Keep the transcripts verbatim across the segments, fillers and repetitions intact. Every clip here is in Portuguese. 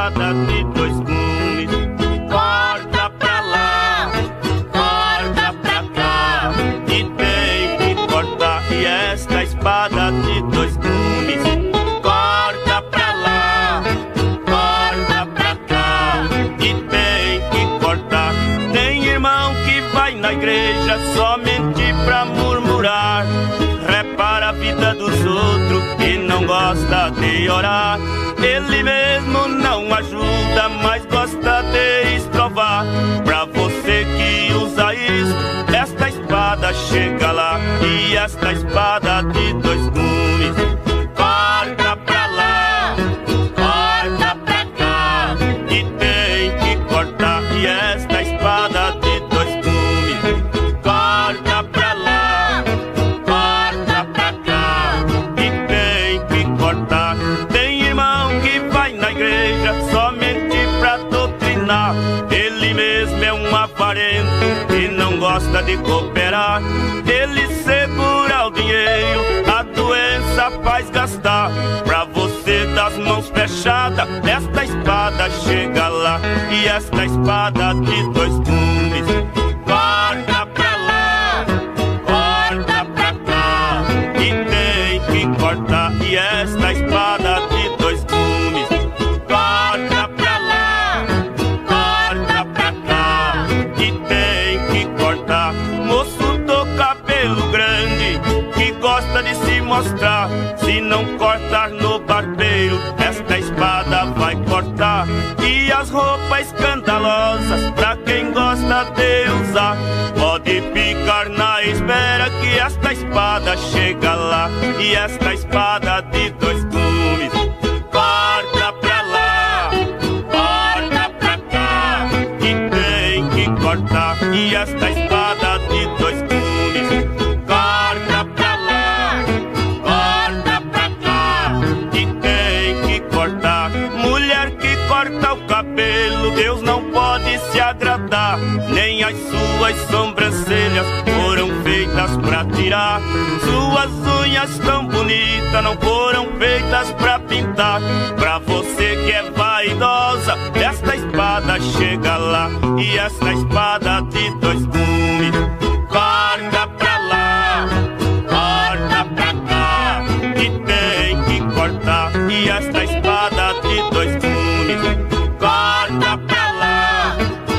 espada de dois gumes. Corta pra lá, corta pra cá, e tem que cortar. E esta espada de dois gumes. Corta pra lá, corta pra cá, e tem que cortar. Tem irmão que vai na igreja somente pra murmurar, repara a vida dos outros e não gosta de orar. Ele mesmo não ajuda, mas gosta de estrovar. Pra você que usa isso, esta espada chega lá. E esta espada de dois gumes. Corta pra lá, corta pra cá, e tem que cortar. E esta espada de dois gumes. Corta pra lá, corta pra cá, e tem que cortar. Tem irmão que vai na igreja somente pra doutrinar. Ele mesmo é um avarento e não gosta de cooperar. Ele segura o dinheiro, a doença faz gastar. Pra você das mãos fechadas, esta espada chega lá. E esta espada de dois gumes. Corta pra lá, corta pra cá, e tem que cortar. E esta espada de dois gumes. Corta pra lá, corta pra cá, e tem que cortar. Moço do cabelo grande que gosta de se mostrar, se não cortar no barbeiro, esta espada vai cortar. E as roupas escandalosas, pra quem gosta de usar, pode ficar na espera que esta espada chega lá. E esta espada de dois gumes. Corta pra lá, corta pra cá, e tem que cortar. E esta espada de dois gumes. Corta pra lá, corta pra cá, e tem que cortar. Mulher que corta o cabelo, Deus não pode se agradar. Nem as suas sobrancelhas foram feitas pra tirar. Suas unhas tão bonitas não foram feitas pra pintar. Pra você que é vaidosa, esta espada chega lá. E esta espada de dois gumes. Corta pra lá, corta pra cá, e tem que cortar. E esta espada de dois gumes. Corta pra lá,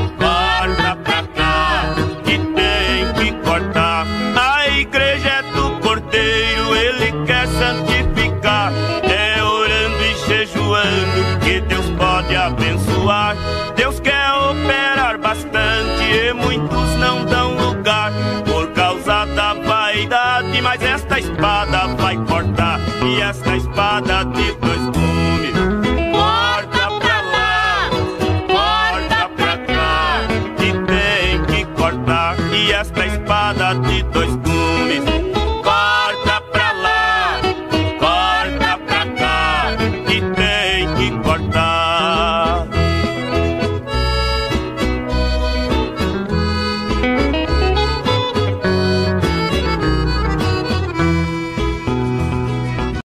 corta pra cá, e tem que cortar. A igreja é do Cordeiro, ele quer santificar. É orando e jejuando que Deus pode abençoar. Deus quer operar bastante e muitos não dão lugar por causa da vaidade, mas esta espada vai cortar. E esta espada de